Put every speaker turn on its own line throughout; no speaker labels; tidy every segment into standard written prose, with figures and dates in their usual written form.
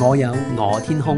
我有我天空。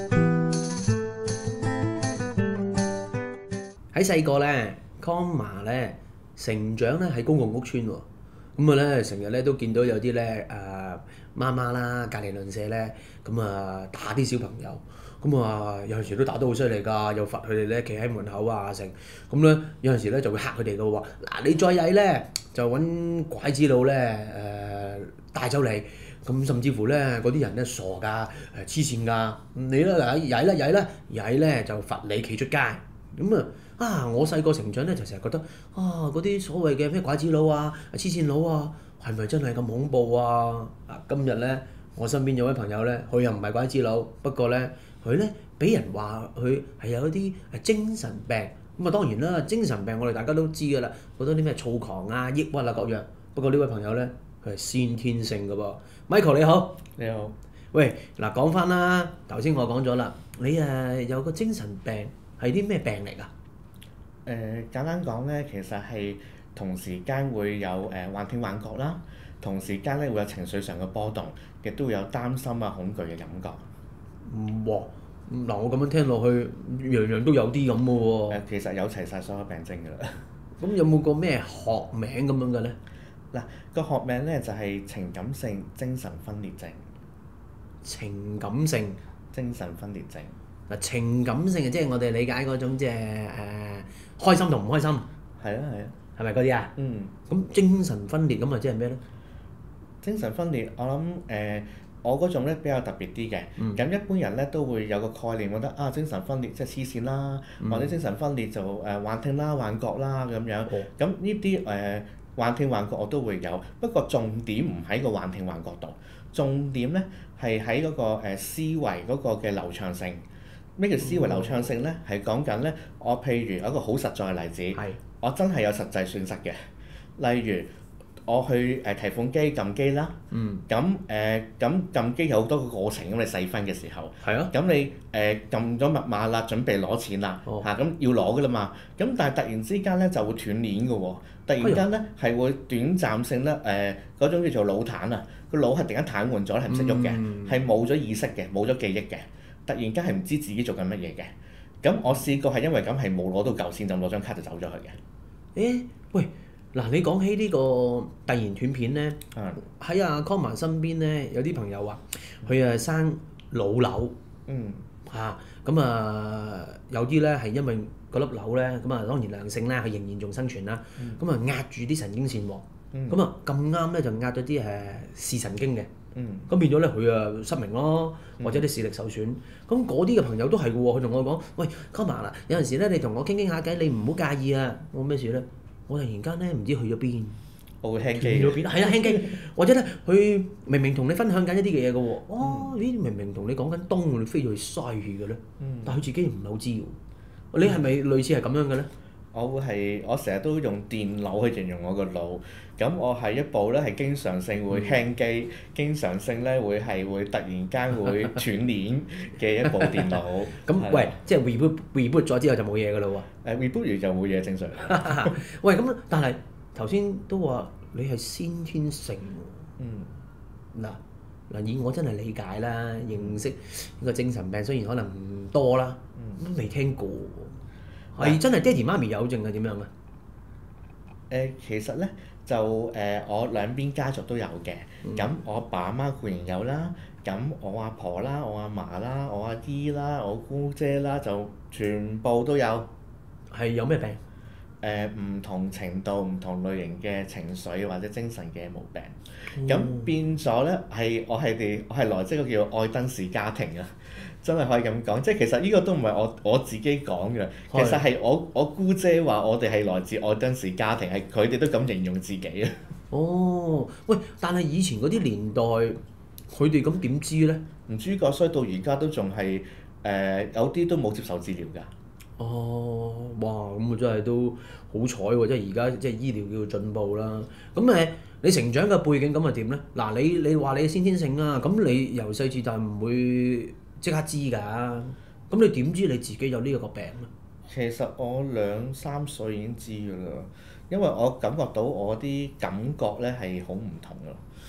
喺細個咧 Comma 咧成長咧喺公共屋邨喎，咁啊咧成日咧都見到有啲咧媽媽啦、隔離鄰舍咧咁啊打啲小朋友，咁啊有陣時都打得好犀利㗎，又罰佢哋咧企喺門口啊成，咁咧有陣時咧就會嚇佢哋㗎喎，嗱你再曳咧就揾拐子佬咧帶走你。咁甚至乎咧，嗰啲人咧傻㗎，黐線㗎，你咧曳咧就罰你企出街。咁我細個成長咧就成日覺得嗰啲所謂嘅咩拐子佬啊、黐線佬啊，係咪真係咁恐怖啊？今日咧我身邊有位朋友咧，佢又唔係拐子佬，不過咧佢咧俾人話佢係有一啲精神病。咁當然啦，精神病我哋大家都知㗎啦，好多啲咩躁狂啊、抑鬱啊各樣。不過呢位朋友咧，佢係先天性㗎噃。Michael 你好，
你好。
喂，嗱講翻啦，頭先我講咗啦，你有個精神病係啲咩病嚟㗎？
簡單講咧，其實係同時間會有幻聽幻覺啦，同時間咧會有情緒上嘅波動，亦都會有擔心啊、恐懼嘅感覺。
哇！嗱我咁樣聽落去，樣樣都有啲咁嘅喎。
其實有齊晒所有病徵㗎啦。
咁有冇個咩學名咁樣嘅咧？
嗱，個學名咧就係情感性精神分裂症。
情感性
精神分裂症。
嗱，情感性即係我哋理解嗰種即係開心同唔開心。
係啊係啊。
係咪嗰啲啊？
嗯。
咁精神分裂咁啊，即係咩咧？
精神分裂，我諗我嗰種咧比較特別啲嘅。咁一般人咧都會有個概念，覺得精神分裂即係黐線啦，或者精神分裂就幻聽啦、幻覺啦咁樣。咁呢啲幻聽幻覺我都會有，不過重點唔喺個幻聽幻覺度，重點咧係喺嗰個思維嗰個嘅流暢性。咩叫思維流暢性咧？係講緊咧，我譬如有一個好實在嘅例子，我真係有實際損失嘅。例如我去提款機撳機啦，咁撳機有好多個過程，咁你細分嘅時候，咁你撳咗密碼啦，準備攞錢啦，咁要攞㗎啦嘛，咁但係突然之間咧就會斷鏈㗎喎，突然間咧係會短暫性咧嗰種叫做腦癱啊，個腦係突然間癱瘓咗，係唔識喐嘅，係冇咗意識嘅，冇咗記憶嘅，突然間係唔知自己做緊乜嘢嘅。咁我試過係因為咁係冇攞到嚿錢，就攞張卡就走咗去嘅。
喂！嗱，你講起呢個突然斷片咧，喺阿 Comma 身邊咧，有啲朋友話佢生腦瘤，咁有啲咧係因為嗰粒瘤咧，咁當然良性啦，佢仍然仲生存啦，咁壓住啲神經線喎，咁咁啱咧就壓咗啲視神經嘅，咁變咗咧佢失明咯，或者啲視力受損，咁嗰啲嘅朋友都係嘅喎，佢同我講：喂 Comma 啦，有陣時咧你同我傾傾下偈，你唔好介意啊，我咩事咧？我突然間咧唔知去咗邊，
我會輕機。
去咗邊？係啊，輕機，或者咧佢明明同你分享緊一啲嘅嘢嘅喎，明明同你講緊東，你飛咗去西嘅咧，但係佢自己唔係好知喎。你係咪類似係咁樣嘅咧？
我成日都用電腦去形容我個腦，咁我係一部咧係經常性會輕機，經常性咧會突然間會斷鏈嘅一部電腦。
咁喂，即係 reboot 咗之後就冇嘢㗎啦喎。
reboot 完就冇嘢正常。
喂，咁但係頭先都話你係先天性喎。嗱，以我真係理解啦，認識呢個精神病雖然可能唔多啦，都未聽過喎。係真係爹哋媽咪有症係點樣啊？
其實咧就我兩邊家族都有嘅，咁我爸阿媽固然有啦，咁我阿婆啦、我阿嫲啦、我阿姨啦、我姑姐啦，就全部都有。
係有咩病？
唔同程度、唔同類型嘅情緒或者精神嘅毛病，咁變咗咧我係來自一個叫愛登士家庭啊，真係可以咁講，即係其實呢個都唔係我自己講嘅，其實係我姑姐話我哋係來自愛登士家庭，係佢哋都咁形容自己啊。
喂，但係以前嗰啲年代，佢哋咁點知咧？
唔知㗎，所以到而家都仲係有啲都冇接受治療㗎。
哇！咁真係都好彩喎，即係而家即係醫療叫做進步啦。咁你成長嘅背景咁係點咧？嗱，你話你先天性啊，咁你由細至大唔會即刻知㗎。咁你點知你自己有呢一個病咧？
其實我2、3歲已經知㗎啦，因為我感覺到我啲感覺咧係好唔同㗎。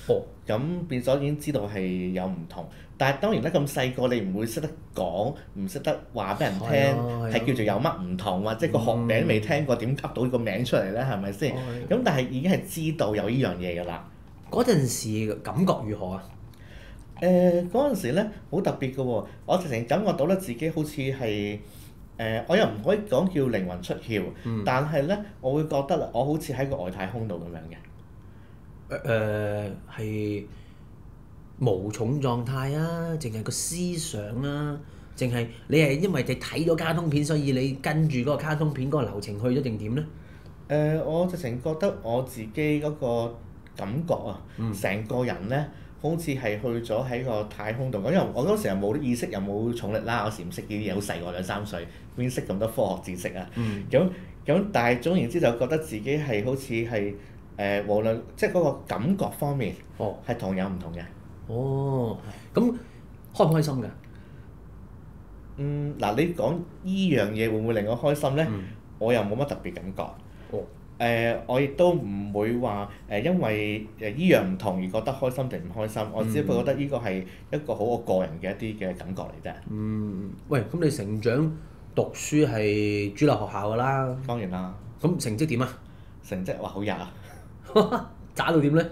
哦，
咁變咗已經知道係有唔同。但係當然咧，咁細個你唔會識得講，唔識得話俾人聽，
係啊係啊
係叫做有乜唔同，或者個學名未聽過，點噏到個名出嚟咧？係咪先？
係
咁但係已經係知道有呢樣嘢㗎啦。
嗰陣時感覺如何啊？
嗰陣時咧好特別嘅喎，我直情感覺到咧自己好似係我又唔可以講叫靈魂出竅，但係咧我會覺得我好似喺個外太空度咁樣嘅。
係無重狀態啊，淨係個思想啊，淨係你係因為你睇咗卡通片，所以你跟住嗰個卡通片嗰個流程去咗定點咧？
我直情覺得我自己嗰個感覺啊，成個人咧好似係去咗喺個太空度。因為我嗰時又冇意識，又冇重力啦，我時唔識呢啲嘢，好細個2、3歲，邊識咁多科學知識啊？咁但係總言之就覺得自己係好似係無論即係嗰個感覺方面，係同有唔同嘅。
咁開唔開心㗎？
嗱，你講依樣嘢會唔會令我開心咧？我又冇乜特別感覺。我亦都唔會話因為依樣唔同而覺得開心定唔開心。我只不過覺得呢個係一個好我個人嘅一啲嘅感覺嚟啫。
喂，咁你成長讀書係主流學校㗎啦。
當然啦。
咁成績點啊？
成績哇好曳啊！
渣到點咧？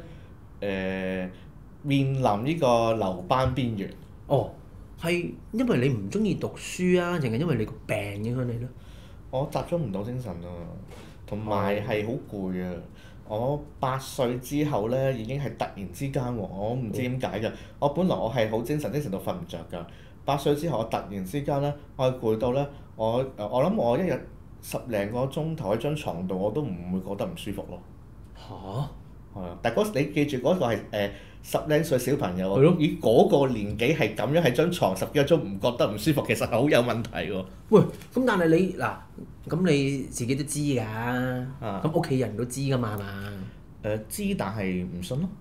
面臨呢個留班邊緣。
係因為你唔中意讀書啊，定係因為你個病影響你咧？
我集中唔到精神啊，同埋係好攰啊！我8歲之後咧已經係突然之間喎，我唔知點解㗎。我本來我係好精神到瞓唔着㗎。8歲之後我突然之間咧，我係攰到咧，我諗我一日10零個鐘頭喺張床度我都唔會覺得唔舒服咯。係啊，但係你記住嗰個係10零歲小朋友喎，以嗰個年紀係咁樣喺張床10幾個鐘唔覺得唔舒服，其實係好有問題喎。
喂，咁但係你嗱，咁你自己都知㗎，咁屋企人都知㗎嘛係嘛？
知但係唔信咯。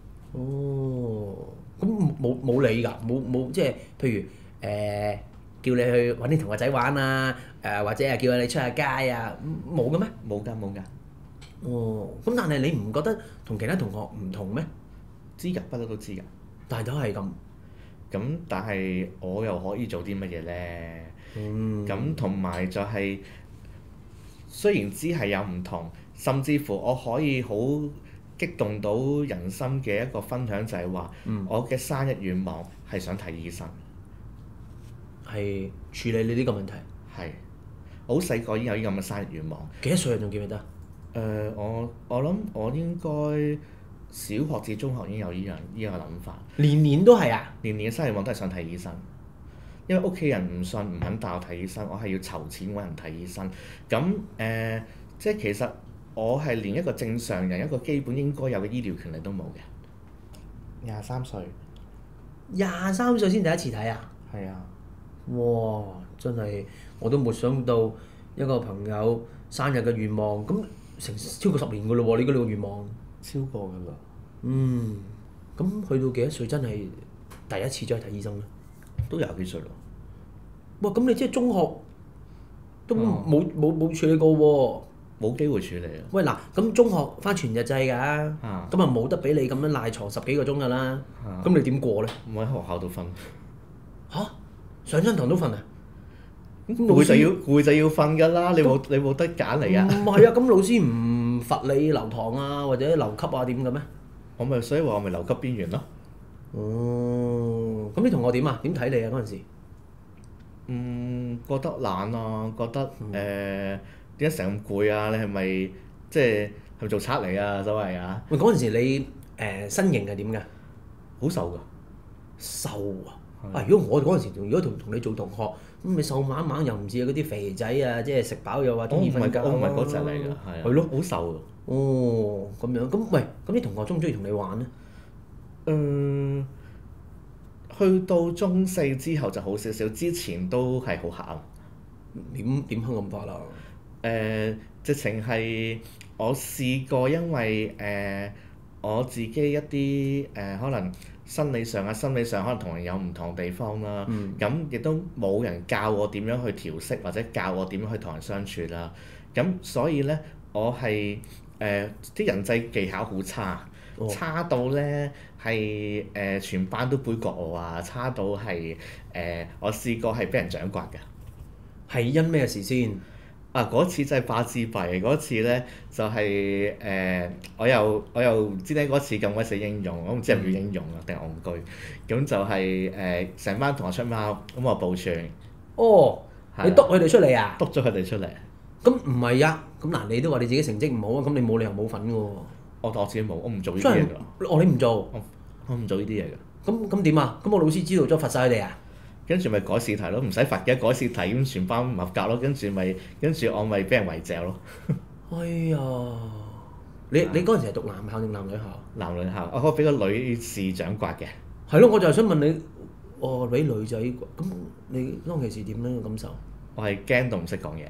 咁冇理㗎，冇即係譬如叫你去揾啲同學仔玩啊，或者係叫你出下街啊，冇嘅咩？
冇㗎。
咁但係你唔覺得同其他同學唔同咩？
知㗎，不嬲都知㗎。
但係都係咁。
咁但係我又可以做啲乜嘢咧？咁同埋就係、雖然知係有唔同，甚至乎我可以好激動到人心嘅一個分享就係話，我嘅生日願望係想睇醫生。
係處理你呢個問題。
係。我好細個已經有呢咁嘅生日願望。
幾多歲啊？仲記唔記得？
我諗我應該小學至中學已經有呢個諗法。
年年都係啊！
年年嘅生日願望都係想睇醫生，因為屋企人唔信唔肯帶我睇醫生，我係要籌錢揾人睇醫生。咁即係其實我係連一個正常人一個基本應該有嘅醫療權利都冇嘅。23歲。
23歲先第一次睇啊！
係啊！
哇！真係我都冇想到一個朋友生日嘅願望咁成超過10年㗎咯喎！你嗰個願望
超過㗎啦。
咁去到幾多歲真係第一次再去睇醫生咧？
都廿幾歲咯。
哇！咁你即係中學都冇處理過喎。
冇機會處理啊！
喂嗱，咁中學返全日制㗎，咁啊冇得俾你咁樣賴床10幾個鐘㗎啦。咁你點過咧？
我喺學校度瞓。
上親堂都瞓啊？
攰就要瞓㗎啦！你冇得揀嚟㗎。
唔係啊，咁老師唔罰你留堂啊，或者留級啊點嘅咩？
所以話我咪留級邊緣咯。
咁啲同學點啊？點睇你啊嗰陣時？
覺得懶啊，覺得點解成日咁攰啊？你係咪即係咪做賊嚟啊？所謂啊！
喂，嗰陣時你身形係點㗎？
好瘦㗎。
瘦啊！如果我嗰陣時如果同你做同學，咁你瘦蜢蜢又唔似嗰啲肥仔啊，即係食飽又話中意瞓覺。
我唔係嗰隻嚟㗎，係啊。
係咯，
好瘦㗎。
咁樣咁喂，咁啲同學中唔中意同你玩咧？
去到中4之後就好少少，之前都係好黑暗。
點黑暗法啦？
直情係我試過，因為我自己一啲可能生理上心理上可能同人有唔同地方啦。咁亦都冇人教我點樣去調適，或者教我點樣去同人相處啦。咁所以咧，我係啲人際技巧好差。 差到咧係全班都杯葛我啊！差到係我試過係俾人掌摑㗎。
係因咩事先？
啊！嗰次真係巴之閉，嗰次咧就係、我又唔知咧嗰次咁鬼死英勇，我唔知係咪叫英勇啊定係戇居，咁就係成班同學出貓，咁我報串，
哦，
係啊
你督佢哋出嚟啊？
督咗佢哋出嚟，
咁唔係啊？咁嗱，你都話你自己成績唔好啊，咁你冇理由冇份嘅喎。
我自己冇，我唔做呢啲
真係
嘢㗎，
你唔做，
我唔做呢啲嘢㗎。
咁點啊？咁我老師知道咗罰晒佢哋啊？
跟住咪改試題咯，唔使罰嘅，改試題咁全班唔合格咯，跟住我咪俾人圍嚼咯。
哎呀！你嗰陣時係讀男校定男女校？
男女校，我俾個女士掌摑嘅。
係咯，我就係想問你，俾女仔咁，你當其時點樣嘅感受？
我係驚到唔識講嘢。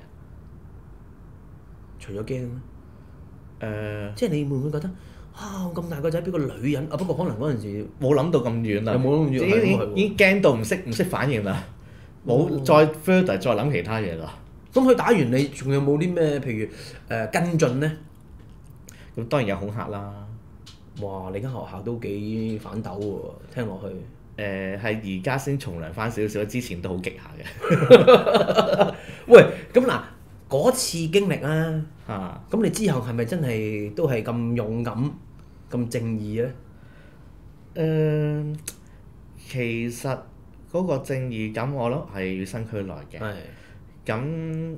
除咗驚咧，
誒
即係你會唔會覺得我咁大個仔俾個女人啊？不過可能嗰陣時
冇諗到咁遠啦，
有冇諗住
已經驚到唔識反應啦，冇再 further 再諗其他嘢啦。
咁佢打完你，仲有冇啲咩譬如跟進咧？
咁當然有恐嚇啦。
哇！你間學校都幾反斗喎，聽落去。
係而家先從良翻少少，之前都好極下嘅。
喂，咁嗱，嗰次經歷啊，
嚇！
咁你之後係咪真係都係咁勇敢、咁正義咧？
其實嗰個正義感，我諗係與生俱來嘅。
係。
咁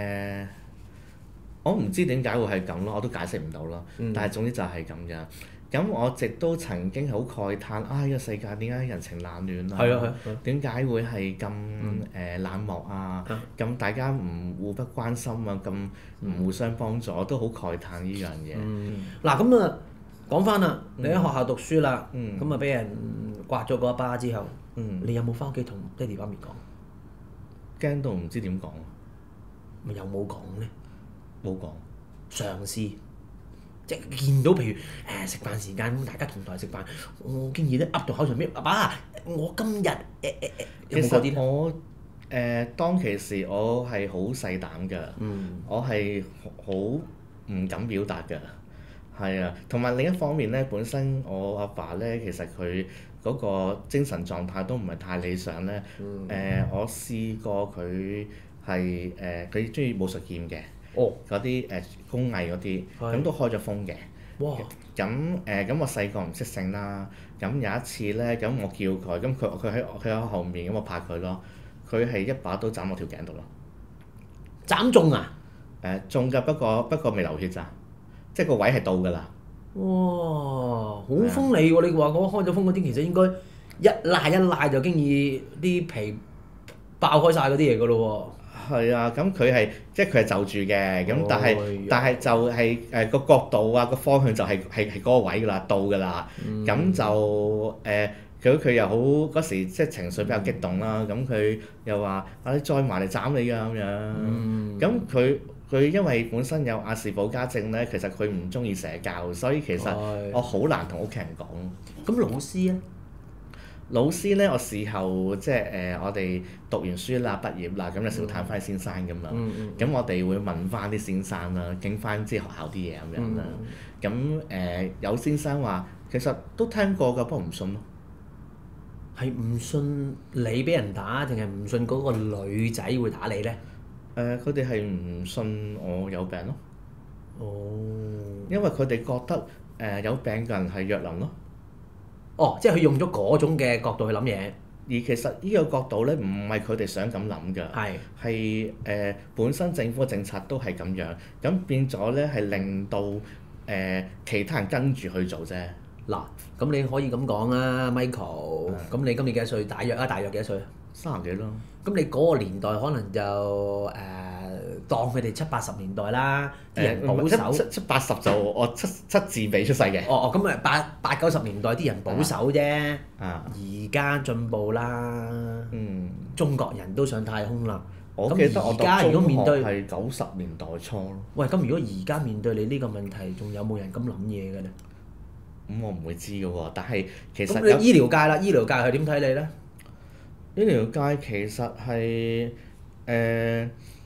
我唔知點解會係咁咯，我都解釋唔到咯。但係總之就係咁樣。咁我直都曾經好慨嘆，呢個世界點解人情冷暖啊？
係啊。
點解會係咁冷漠啊？咁大家唔互不關心啊？咁唔互相幫助，我都好慨嘆呢樣嘢。
嗱咁啊，講翻啦，你喺學校讀書啦，咁啊俾人刮咗嗰一巴之後，你有冇翻屋企同爹哋媽咪講？
驚到唔知點講，
咪有冇講咧？
冇講。
嘗試，即係見到譬如食飯時間咁，大家同台食飯，我經已咧噏到口上邊，爸爸，我今日有冇嗰啲
其實
咧？
我當其時我係好細膽㗎，我係好唔敢表達㗎，係啊。同埋另一方面咧，本身我阿爸咧，其實佢嗰個精神狀態都唔係太理想咧。我試過佢係佢中意武術劍嘅。嗰啲工藝嗰啲，咁都開咗封嘅。
哇！
咁我細個唔識性啦，咁有一次咧，咁我叫佢，咁佢喺我後面，咁我拍佢咯，佢係一把刀斬我條頸度咯。
斬中啊！
中㗎，不過未流血咋，即係個位係到㗎啦。
哇！好鋒利喎！你話嗰開咗封嗰啲，其實應該一拉就經已啲皮爆開晒嗰啲嘢㗎咯喎。
係啊，咁佢係即係佢係就住嘅，咁但係就係個角度啊，個方向就係嗰個位㗎啦，到㗎啦。咁就佢又好嗰時即係情緒比較激動啦，咁佢又話你再埋嚟斬你㗎咁樣。咁佢因為本身有亞氏保加症咧，其實佢唔中意社交，所以其實我好難同屋企人講。
咁老師咧？
老師咧，我事後即係我哋讀完書啦、畢業啦，咁有時會探翻啲先生咁嘛。咁我哋會問翻啲先生啦，傾翻即係學校啲嘢咁樣啦。咁有先生話其實都聽過㗎，不過唔信咯。
係唔信你俾人打，定係唔信嗰個女仔會打你咧？
佢哋係唔信我有病咯。因為佢哋覺得有病嘅人係弱能咯。
即係佢用咗嗰種嘅角度去諗嘢。
而其實呢個角度咧，唔係佢哋想咁諗㗎，係本身政府嘅政策都係咁樣，咁變咗咧係令到其他人跟住去做啫。
嗱，咁你可以咁講啊，Michael。咁你今年幾多歲？大約幾多歲啊
？30幾咯。
咁你嗰個年代可能就當佢哋70、80年代啦，啲人保守。
七八十就我七字尾出世嘅。
咁啊8、90年代啲人保守啫。而家進步啦。中國人都上太空啦。
我記得我讀中學係90年代初咯。
喂，咁如果而家面對你呢個問題，仲有冇人咁諗嘢嘅咧？
咁我唔會知㗎喎，但係其實
咁你醫療界啦，醫療界係點睇你咧？
醫療界其實係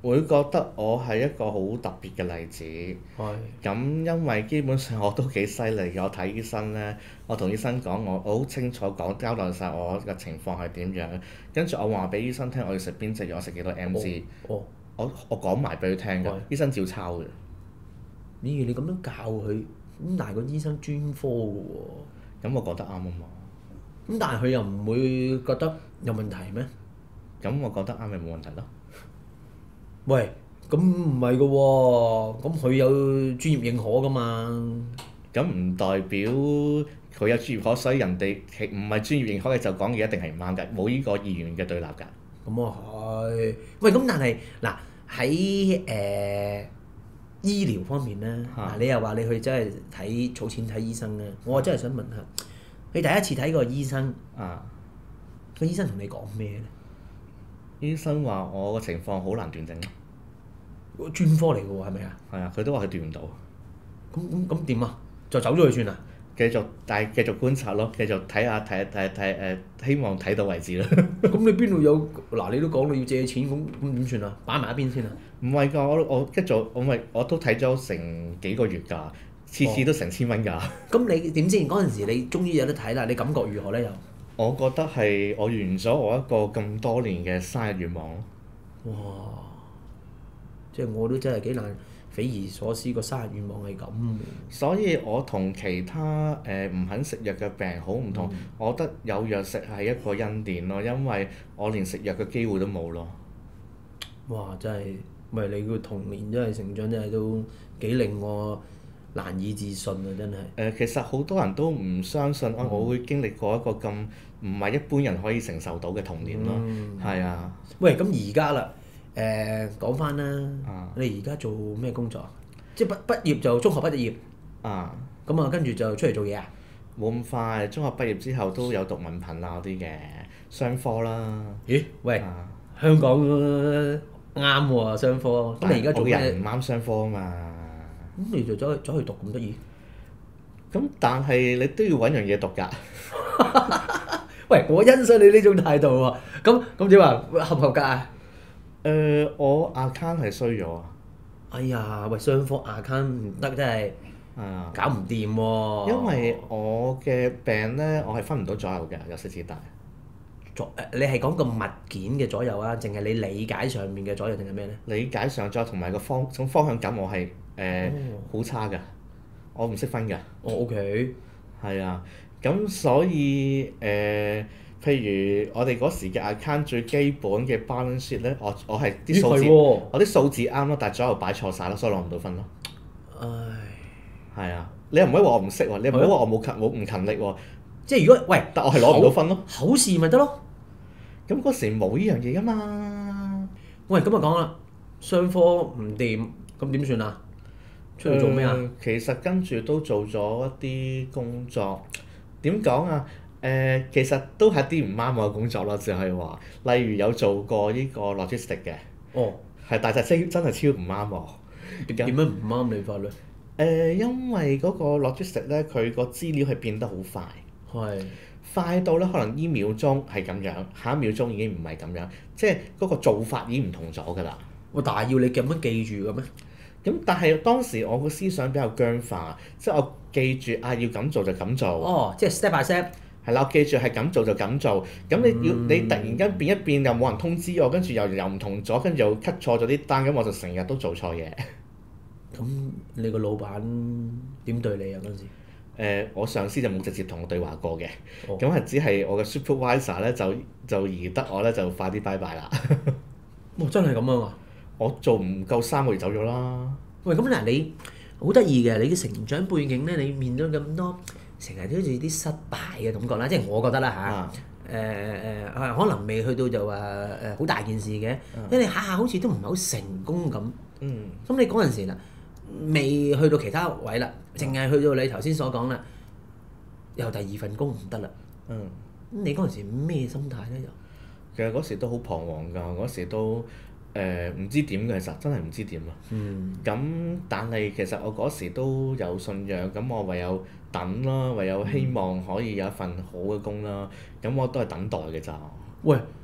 會覺得我係一個好特別嘅例子。
係。
咁因為基本上我都幾犀利嘅，我睇醫生咧，我同醫生講我好清楚講交代晒我嘅情況係點樣，跟住我話俾醫生聽我要食邊隻藥，我食幾多 mg，
哦。
我講埋俾佢聽㗎
係，
醫生照抄嘅。
咦？你咁樣教佢，咁但係個醫生專科嘅喎。
咁我覺得啱啊嘛。
咁但係佢又唔會覺得有問題咩？
咁我覺得啱咪冇問題咯。
喂，咁唔係嘅喎，咁佢有專業認可㗎嘛？
咁唔代表佢有專業認可，所以人哋其唔係專業認可嘅就講嘢一定係唔啱㗎，冇呢個二元嘅對立㗎。
咁啊係。喂，咁但係嗱喺醫療方面咧，嗱你又話你去真係睇儲錢睇醫生咧，我真係想問下，你第一次睇個醫生，個醫生同你講咩咧？
醫生話我個情況好難斷症咯。
專科嚟嘅喎，係咪啊？
係啊，佢都話佢斷唔到。
咁點啊？就走咗去算啦？
但係繼續觀察咯，繼續睇下睇希望睇到為止啦。
咁你邊度有嗱？你都講你要借錢，咁點算啊？擺埋一邊先啊！
唔係㗎，我跟住我都睇咗成幾個月㗎，次次都成千蚊㗎。
咁你點先？嗰陣時你終於有得睇啦，你感覺如何咧？又
我覺得係我完咗我一個咁多年嘅生日願望咯。
哇！即係我都真係幾難匪夷所思，個生日願望係咁。
所以我同其他唔肯食藥嘅病人好唔同，我覺得有藥食係一個恩典咯，因為我連食藥嘅機會都冇咯。
哇！真係，喂你個童年真係成長真係都幾令我難以置信啊！真係。
其實好多人都唔相信我會經歷過一個咁唔係一般人可以承受到嘅童年咯。係啊。
喂，咁而家啦，講翻啦，你而家做咩工作啊？即係畢業就中學畢咗業。咁啊，跟住就出嚟做嘢啊？
冇咁快，中學畢業之後都有讀文憑啊嗰啲嘅商科啦。
咦？喂，香港啱喎商科，咁你而家做咩？
我人唔啱商科啊嘛。
咁你就走去讀咁得意？
咁但係你都要揾樣嘢讀㗎。
喂，我欣賞你呢種態度喎。咁點啊？合唔合格啊？
我 account 係衰咗啊！
哎呀，喂，商科 account 唔得真係搞唔掂喎。
因為我嘅病咧，我係分唔到左右嘅，由細至大。
你係講個物件嘅左右啊，淨係你理解上面嘅左右定係咩咧？
理解上左右同埋個方向感，我係好差㗎，我唔識分㗎。
OK。
係啊，咁所以譬如我哋嗰時嘅 account 最基本嘅 balance sheet 咧，我係啲數字，我啲數字啱咯，但係左右擺錯晒咯，所以攞唔到分咯。
唉。
係啊，你又唔可以話我唔識喎，你又唔可以話我冇唔勤力喎。
即係如果喂，
但我係攞唔到分咯。
考試咪得咯。
咁嗰時冇呢樣嘢㗎嘛。
喂，咁啊講啦，商科唔掂，咁點算啊？出去做咩啊？
其實跟住都做咗一啲工作，點講啊？其實都係啲唔啱我嘅工作咯，就係話，例如有做過呢個 logistic 嘅。係，但係真係超唔啱我。
點樣唔啱你法咧？
因為嗰個 logistic 咧，佢個資料係變得好快。
係。
快到咧，可能呢秒鐘係咁樣，下一秒鐘已經唔係咁樣，即係嗰個做法已經唔同咗㗎啦。
但係要你咁樣記住嘅咩？
咁但係當時我個思想比較僵化，即係我記住要咁做就咁做。
即係 step by step。
係啦，我記住係咁做就咁做。咁你突然間變一變，又冇人通知我，跟住又唔同咗，跟住又 cut 錯咗啲單，咁我就成日都做錯嘢。
咁你個老闆點對你啊嗰陣時？
我上司就冇直接同我對話過嘅，咁係只係我嘅 supervisor 咧就宜得我咧就快啲拜拜啦。
真係咁樣啊！
我做唔夠3個月走咗啦。
喂，咁嗱你好得意嘅，你嘅成長背景咧，你面對咁多成日都好似啲失敗嘅感覺啦，即係我覺得啦嚇。可能未去到就話好大件事嘅，因為你下下好似都唔係好成功咁。咁你嗰陣時啦，未去到其他位啦，淨係去到你頭先所講啦，又第二份工唔得啦。咁你嗰陣時咩心態咧？又
其實嗰時都好彷徨㗎，嗰時都唔知點嘅，其實真係唔知點啊。咁但係其實我嗰時都有信仰，咁我唯有等啦，唯有希望可以有一份好嘅工啦。咁我都係等待嘅咋。
喂，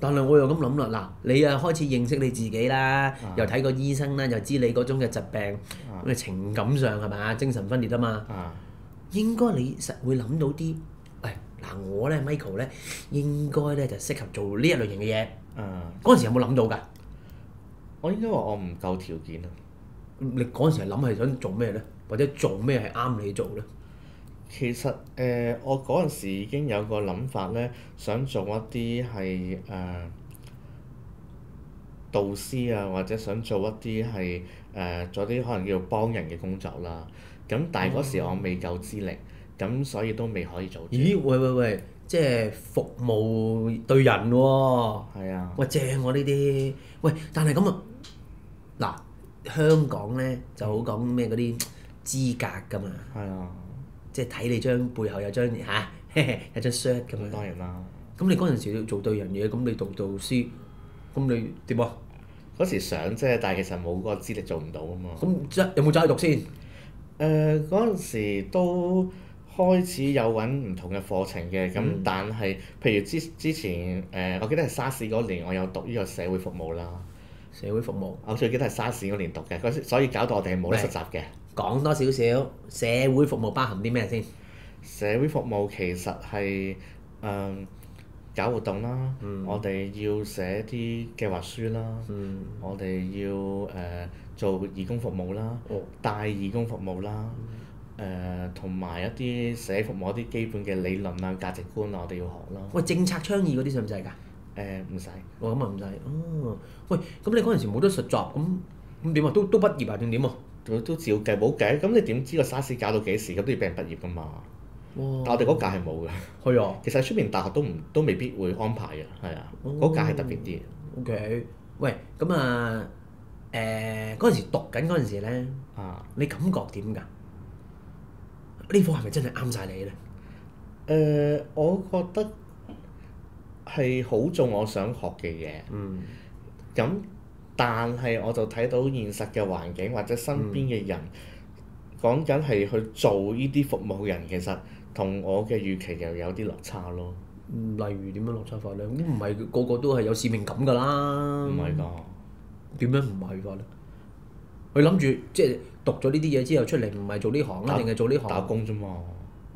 但係我又咁諗啦，嗱，你啊開始認識你自己啦，又睇個醫生啦，又知你嗰種嘅疾病，咁你情感上係咪啊精神分裂啊嘛，應該你實會諗到啲，喂嗱我咧 Michael 咧應該咧就適合做呢一類型嘅嘢。嗰陣時有冇諗到㗎？
我應該話我唔夠條件啊。
你嗰陣時係諗係想做咩咧？或者做咩係啱你做咧？
其實我嗰陣時已經有個諗法咧，想做一啲係導師啊，或者想做一啲係做啲可能叫幫人嘅工作啦。咁但係嗰時我未夠資歷，咁所以都未可以做。
咦？喂，即係服務對人喎。
係啊。
喂，正喎呢啲。喂，但係咁啊，嗱，香港咧就好講咩嗰啲資格㗎嘛。
係啊。
即係睇你張背後有張嚇，有張 shirt 咁樣。
當然啦。
咁你嗰陣時要做對人嘢，咁你讀導師，咁你點啊？
嗰時想啫，但係其實冇嗰個資歷做唔到啊嘛。
咁有冇走去讀先？
嗰陣時都開始有揾唔同嘅課程嘅，咁但係譬如之前我記得係沙士嗰年，我有讀呢個社會服務啦。
社會服務。
我最記得係沙士嗰年讀嘅，嗰時所以搞到我哋係冇得實習嘅。
講多少少社會服務包含啲咩先？
社會服務其實係搞活動啦，我哋要寫啲計劃書啦，我哋要做義工服務啦，帶義工服務啦，同埋一啲社服務一啲基本嘅理論啊、價值觀啊，我哋要學啦。
喂，政策倡議嗰啲使唔使㗎？
唔使。
咁啊唔使。哦，喂，咁你嗰陣時冇得實習，咁點啊？都畢業啊定點啊？
都照計冇計，咁你點知個沙士搞到幾時？咁都要俾人畢業㗎嘛。但我哋嗰屆係冇嘅。
係啊。其
實出面大學都未必會安排嘅，係啊。嗰屆係特別啲。
OK，喂，咁啊嗰陣時讀緊嗰陣時咧，你感覺點㗎？呢科係咪真係啱晒你咧？
我覺得係好做我想學嘅嘢。咁但係我就睇到現實嘅環境或者身邊嘅人講緊係去做呢啲服務嘅人，其實同我嘅預期又有啲落差咯。
例如點樣落差法咧？咁唔係個個都係有使命感㗎啦。
唔係㗎。
點樣唔係法咧？佢諗住即係讀咗呢啲嘢之後出嚟，唔係做呢行啦，定係做呢行？
打工啫嘛。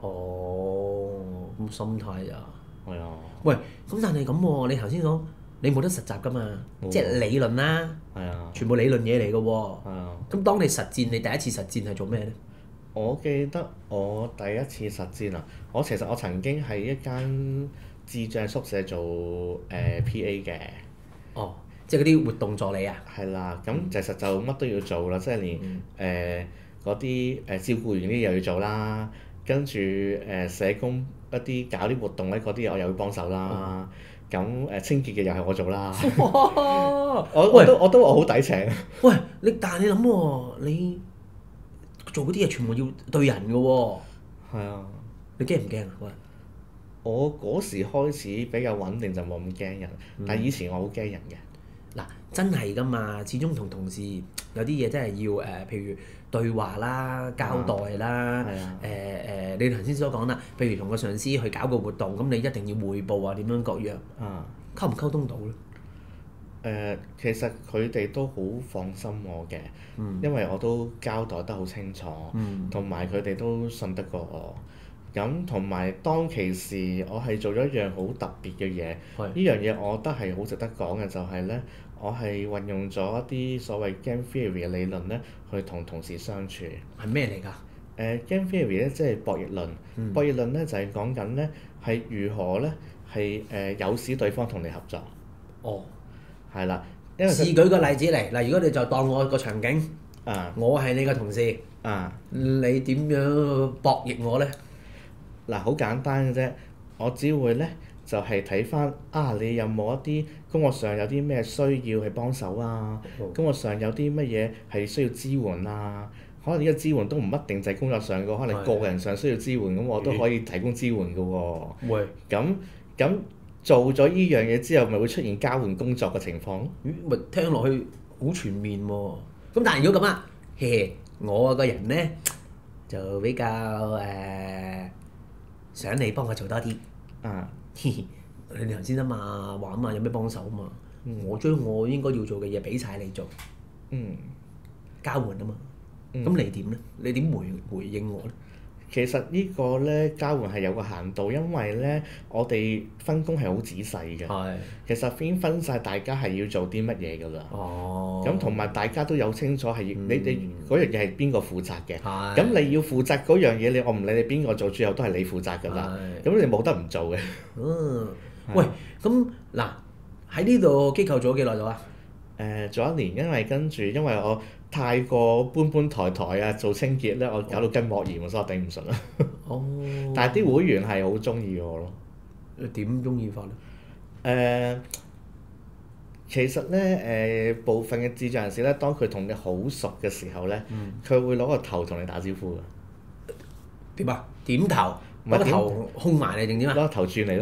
咁心態啊。
係啊。
喂，咁但係咁喎，你頭先講你冇得實習㗎嘛？即係理論啦。
係啊。全
部理論嘢嚟㗎喎。
係啊。
咁當你實戰，你第一次實戰係做咩咧？
我記得我第一次實戰啊，其實我曾經喺一間智障宿舍做PA 嘅。
哦，即係嗰啲活動助理啊。
係啦，咁其實就乜都要做啦，即係連嗰啲照顧員啲又要做啦，跟住社工一啲搞啲活動咧，嗰啲我又要幫手啦。咁清潔嘅又係我做啦。我都話好抵請。
喂，但係你諗喎，你做嗰啲嘢全部要對人㗎喎。
係啊。
你驚唔驚啊？喂！
我嗰時開始比較穩定就冇咁驚人，但係以前我好驚人嘅。
嗱，真係㗎嘛，始終同同事有啲嘢真係要譬如對話啦、交代啦，你頭先所講啦，譬如同個上司去搞個活動，咁你一定要彙報啊，點樣各樣。溝唔溝通到咧？
其實佢哋都好放心我嘅，因為我都交代得好清楚，同埋佢哋都信得過我。咁同埋當其時，我係做咗一樣好特別嘅嘢。呢樣嘢我覺得係好值得講嘅，就係咧，我係運用咗一啲所謂 game theory 嘅理論咧，去同同事相處。
係咩嚟㗎
？game theory 咧，即係博弈論。博弈論咧就係講緊咧係如何咧係誘使對方同你合作。
哦。
係啦。
試舉個例子嚟嗱，如果你就當我個場景，我係你個同事，你點樣博弈我咧？
嗱，好簡單嘅啫，我只會咧就係睇翻你有冇一啲工作上有啲咩需要去幫手啊？工作上有啲乜嘢係需要支援啊？可能呢個支援都唔一定就係工作上嘅，可能個人上需要支援，咁我都可以提供支援嘅喎。
會。
咁做咗呢樣嘢之後，咪會出現交換工作嘅情況？
咪聽落去好全面喎。咁但係如果咁啊，我個人咧就比較想你幫我做多啲。 你哋頭先啊嘛話啊嘛，有咩幫手啊嘛？我將我應該要做嘅嘢俾晒你做，交換啊嘛。咁你點咧？你點回應我咧？
其實呢個咧交換係有個限度，因為咧我哋分工係好仔細嘅。
係。
其實已經分晒大家係要做啲乜嘢㗎啦。
哦。
咁同埋大家都有清楚係你嗰樣嘢係邊個負責嘅。
係。
咁你要負責嗰樣嘢，我唔理你邊個做，最後都係你負責㗎啦。咁你冇得唔做嘅。
喂，咁嗱喺呢度機構做咗幾耐咗啊？
做1年，因為我太過搬抬啊，做清潔咧，我搞到筋膜炎，所以我頂唔順啦。
哦。
但係啲會員係好中意我咯。
點中意法咧？
其實咧部分嘅智障人士咧，當佢同你好熟嘅時候咧，佢會攞個頭同你打招呼㗎。
點啊？點頭？
唔係
攞個頭控埋你定點啊？
攞個頭轉你咯。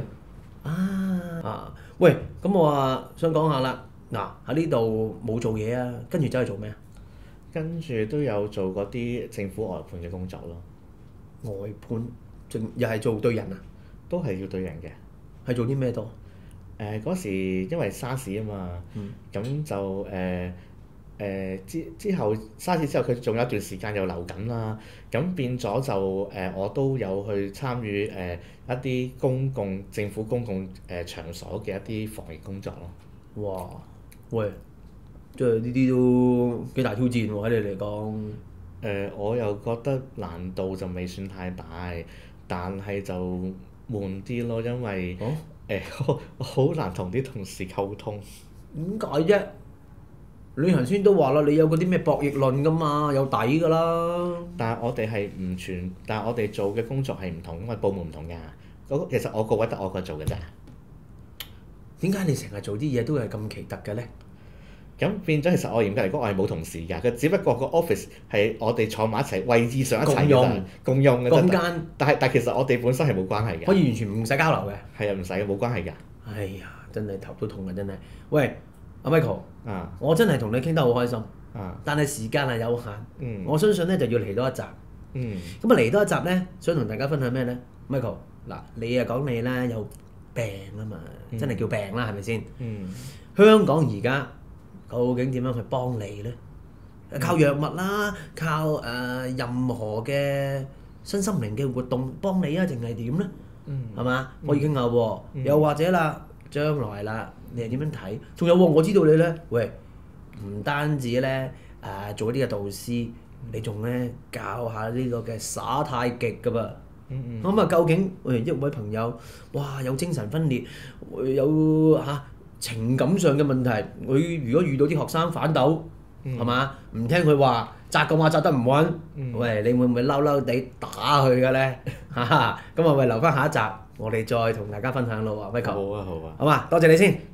喂，咁我想講下啦。嗱喺呢度冇做嘢啊，跟住走去做咩啊？
跟住都有做嗰啲政府外判嘅工作咯。
外判，又係做對人啊？
都係要對人嘅。
係做啲咩多？
嗰時因為沙士啊嘛，咁就之後沙士之後，佢仲有一段時間又流感啦，咁變咗就我都有去參與一啲政府公共場所嘅一啲防疫工作咯。
哇！喂，即係呢啲都幾大挑戰喎，喺你嚟講。
我又覺得難度就未算太大，但係就悶啲咯，因為我好難同啲同事溝通。
點解啫？你頭先都話啦，你有嗰啲咩博弈論㗎嘛，有底㗎啦。
但係我哋做嘅工作係唔同，因為部門唔同㗎。其實我個位得我個做嘅咋。
點解你成日做啲嘢都係咁奇特嘅咧？
咁變咗，其實我嚴格嚟講，我係冇同事㗎。佢只不過個 office 係我哋坐埋一齊，位置上一齊嘅共用嘅。
共間。
但係其實我哋本身係冇關係嘅。
可以完全唔使交流嘅。
係啊，唔使冇關係㗎。
哎呀，真係頭都痛啊！真係。喂，阿 Michael，
啊，
我真係同你傾得好開心。
啊。
但係時間係有限。我相信咧就要嚟多一集。咁啊嚟多一集咧，想同大家分享咩咧 ？Michael，嗱，你啊講你啦，有病啊嘛，真係叫病啦，係咪先？香港而家究竟點樣去幫你咧？靠藥物啦，靠任何嘅身心靈嘅活動幫你啊，定係點咧？係嘛？可以傾下喎。又或者啦，將來啦，你係點樣睇？仲有喎，我知道你咧，喂，唔單止咧做一啲嘅導師，你仲咧教下呢個嘅耍太極㗎噃。咁啊，究竟一位朋友，哇，有精神分裂，有情感上嘅問題，佢如果遇到啲學生反鬥，係嘛？唔聽佢話，責嘅話責得唔穩，喂，你會唔會嬲嬲地打佢嘅咧？咁啊，喂，留翻下一集，我哋再同大家分享咯喎，Michael。
好啊，好啊。
好嘛，多謝你先。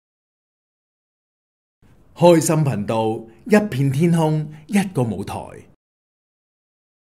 開心頻道，一片天空，一個舞台。